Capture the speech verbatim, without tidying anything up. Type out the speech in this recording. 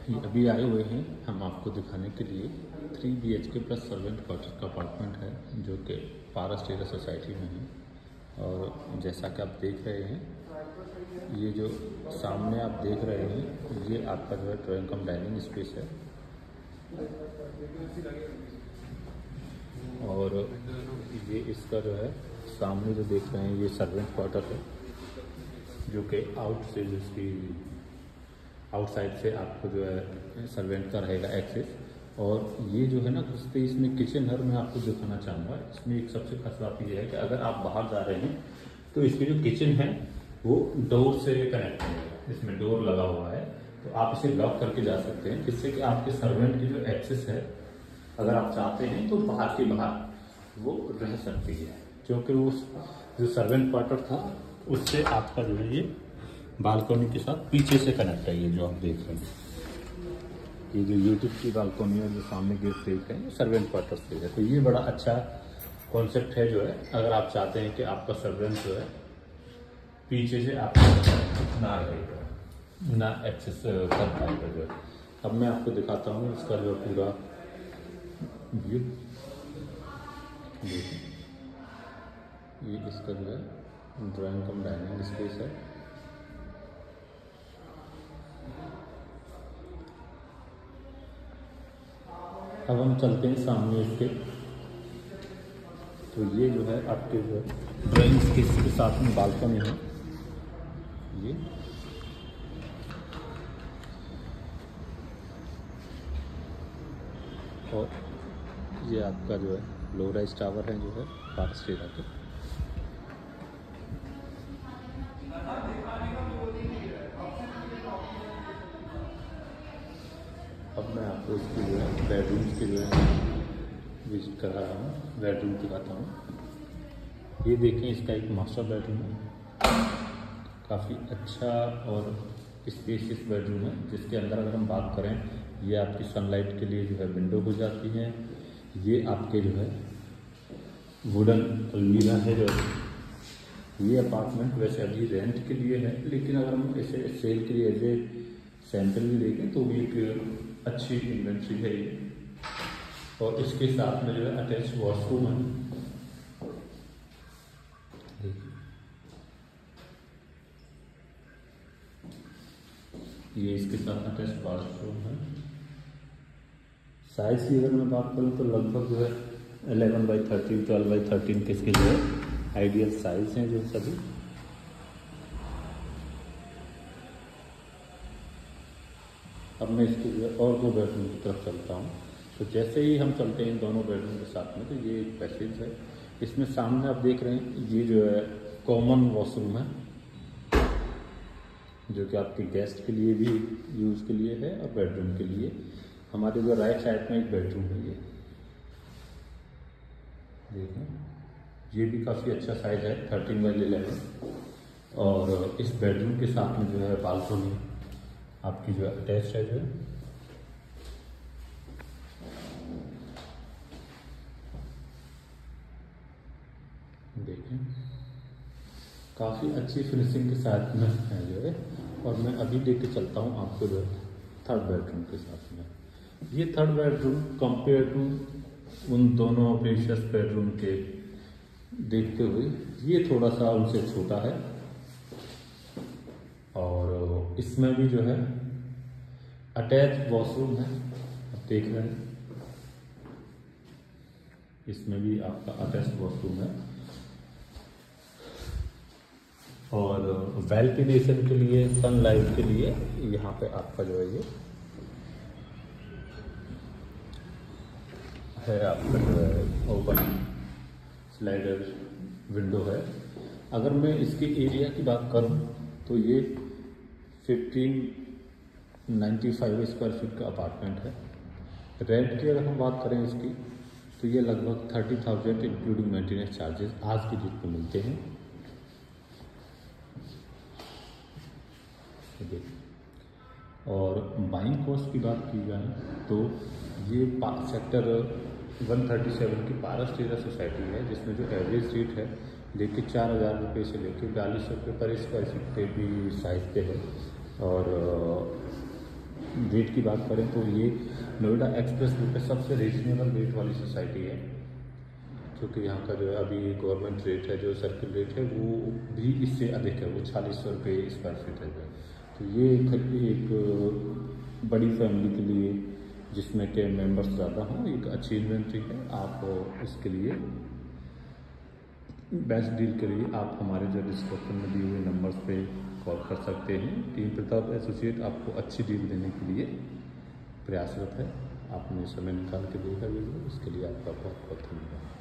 ये अभी आए हुए हैं हम आपको दिखाने के लिए three B H K plus servant quarter का अपार्टमेंट है जो कि पारस टेरा सोसाइटी में है। और जैसा कि आप देख रहे हैं, ये जो सामने आप देख रहे हैं ये आपका जो है ड्राइंग कम डाइनिंग स्पेस है। और ये इसका जो है सामने जो देख रहे हैं ये सर्वेंट क्वार्टर है जो कि आउट से जिसकी आउटसाइड से आपको जो है सर्वेंट का रहेगा एक्सेस। और ये जो है ना घुसते इसमें किचन हर मैं आपको दिखाना चाहूँगा। इसमें एक सबसे खास बात ये है कि अगर आप बाहर जा रहे हैं तो इसकी जो किचन है वो डोर से कनेक्ट है, इसमें डोर लगा हुआ है तो आप इसे लॉक करके जा सकते हैं, जिससे कि आपके सर्वेंट की जो एक्सेस है अगर आप चाहते हैं तो बाहर के बाहर वो रह सकती है, क्योंकि वो जो सर्वेंट क्वार्टर था उससे आपका जो है ये बालकनी के साथ पीछे से कनेक्ट है। ये जो आप देख रहे हैं ये जो यूट्यूब की बालकनी है जो सामने गेट देख रहे हैं सर्वेंट क्वार्टर से है। तो ये बड़ा अच्छा कॉन्सेप्ट है जो है, अगर आप चाहते हैं कि आपका सर्वेंट जो है पीछे से आपका ना रहेगा ना एक्सेस कर पाएगा जो है। अब मैं आपको दिखाता हूँ इसका जो पूरा व्यू। ये इसका जो है ड्राइंग कम डाइनिंग स्पेस है। अब हम चलते हैं सामने इसके, तो ये जो है आपके जो ड्राइंग स्पेस के साथ में बालकनी है। ये और ये आपका जो है लो राइज टावर है जो है पारस टेरा के। अब मैं आपको इसकी जो है बेडरूम्स के जो है विजिट करा रहा हूँ, बेडरूम दिखाता हूँ। ये देखें इसका एक मास्टर बेडरूम है, काफ़ी अच्छा और स्पेशियस बेडरूम है, जिसके अंदर अगर हम बात करें ये आपकी सनलाइट के लिए जो है विंडो हो जाती है। ये आपके जो है वुडन अलमीरा है जो ये अपार्टमेंट वैसे अभी रेंट के लिए है, लेकिन अगर हम इसे सेल के लिए एज ए सैंपल भी देखें तो भी एक अच्छी इन्वेंट्री है ये। और इसके साथ में जो है अटैच वॉशरूम है। ये इसके साथ अटैच वॉशरूम है। साइज की अगर मैं बात करूँ तो लगभग जो है eleven by thirteen twelve by thirteen के इसके जो है आइडियल साइज हैं जो सभी। अब मैं इसके जो है और दो बेडरूम की तरफ चलता हूँ। तो जैसे ही हम चलते हैं दोनों बेडरूम के साथ में, तो ये एक पैसेज है। इसमें सामने आप देख रहे हैं ये जो है कॉमन वॉशरूम है जो कि आपके गेस्ट के लिए भी यूज़ के लिए है और बेडरूम के लिए। हमारे जो राइट साइड में एक बेडरूम है ये देखें, ये भी काफ़ी अच्छा साइज है थर्टीन बाई इलेवन। और इस बेडरूम के साथ में जो है बालकनी आपकी जो है अटैच है जो है। देखें काफ़ी अच्छी फिनिशिंग के साथ में है जो है। और मैं अभी लेके चलता हूँ आपको जो है थर्ड बेडरूम के साथ में। ये थर्ड बेडरूम कंपेयर टू उन दोनों प्रीशियस बेडरूम के देखते हुए ये थोड़ा सा उनसे छोटा है। और इसमें भी जो है अटैच वॉशरूम है, आप देख रहे हैं इसमें भी आपका अटैच वॉशरूम है। और वेंटिलेशन के लिए सनलाइट के लिए यहाँ पे आपका जो है ये है आपका जो है ओपन स्लाइडर विंडो है। अगर मैं इसके एरिया की बात करूँ तो ये fifteen ninety five square feet का अपार्टमेंट है। रेंट की अगर हम बात करें इसकी तो ये लगभग thirty thousand including maintenance charges आज की डेट में मिलते हैं। और बाइंग कॉस्ट की बात की जाए तो ये सेक्टर वन थर्टी सेवन की पारस टेरा सोसाइटी है, जिसमें जो एवरेज रेट है लेके चार हज़ार रुपये से लेके बयालीस सौ रुपये पर स्क्वायर फीट पे भी साइज पे है। और रेट की बात करें तो ये नोएडा एक्सप्रेस वे पे सबसे रीजनेबल रेट वाली सोसाइटी है, क्योंकि यहाँ का जो है अभी गवर्नमेंट रेट है, जो सर्किल रेट है वो भी इससे अधिक है, वो चालीस सौ रुपये स्क्वायर फीट है। तो ये एक बड़ी फैमिली के लिए जिसमें टेन मेंबर्स ज़्यादा हों एक अच्छी इन्वेंट्री है। आप इसके लिए बेस्ट डील के लिए आप हमारे जो डिस्क्रिप्शन में दिए हुए नंबर्स पे कॉल कर सकते हैं। टीम प्रताप एसोसिएट आपको अच्छी डील देने के लिए प्रयासरत है। आपने समय निकाल के देखा वीडियो, इसके लिए आपका बहुत बहुत धन्यवाद।